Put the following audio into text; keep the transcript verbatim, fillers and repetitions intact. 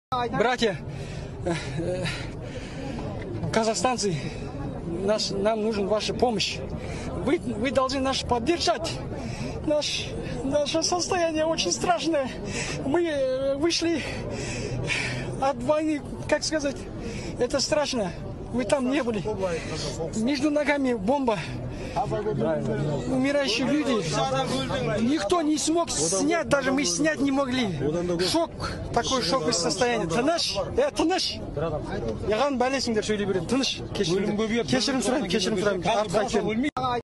Братья, казахстанцы, наш, нам нужна ваша помощь. Вы, вы должны нас поддержать. Наш, наше состояние очень страшное. Мы вышли от войны, как сказать, это страшно. Вы там не были. Между ногами бомба. Умирающие люди. Никто не смог снять, даже мы снять не могли. Шок, такой шоковое состояние. Тыныш, э, тыныш. Яған бәлесіңдер сөйлей беремін. Тыныш, кешірім сұраймын, кешірім сұраймын.